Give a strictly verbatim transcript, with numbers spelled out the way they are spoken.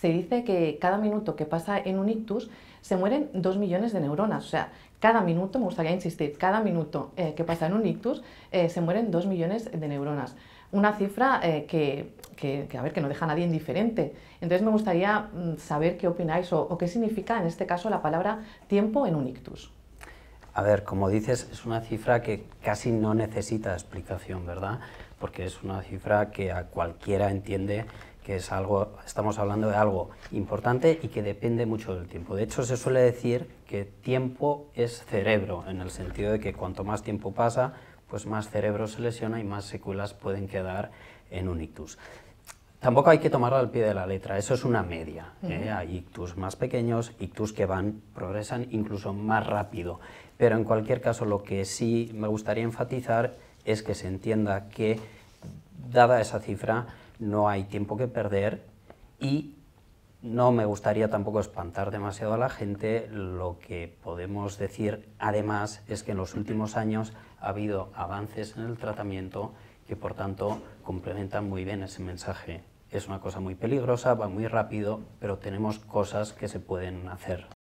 se dice que cada minuto que pasa en un ictus se mueren dos millones de neuronas. O sea, cada minuto, me gustaría insistir, cada minuto eh, que pasa en un ictus eh, se mueren dos millones de neuronas. Una cifra eh, que, que, que, a ver, que no deja a nadie indiferente. Entonces me gustaría mm, saber qué opináis o, o qué significa en este caso la palabra tiempo en un ictus. A ver, como dices, es una cifra que casi no necesita explicación, ¿verdad? Porque es una cifra que a cualquiera entiende que es algo, estamos hablando de algo importante y que depende mucho del tiempo. De hecho, se suele decir que tiempo es cerebro, en el sentido de que cuanto más tiempo pasa, pues más cerebro se lesiona y más secuelas pueden quedar en un ictus. Tampoco hay que tomarlo al pie de la letra, eso es una media. ¿eh? Uh-huh. Hay ictus más pequeños, ictus que van, progresan incluso más rápido. Pero en cualquier caso, lo que sí me gustaría enfatizar es que se entienda que, dada esa cifra, no hay tiempo que perder y no me gustaría tampoco espantar demasiado a la gente. Lo que podemos decir, además, es que en los últimos años ha habido avances en el tratamiento que, por tanto, complementan muy bien ese mensaje. Es una cosa muy peligrosa, va muy rápido, pero tenemos cosas que se pueden hacer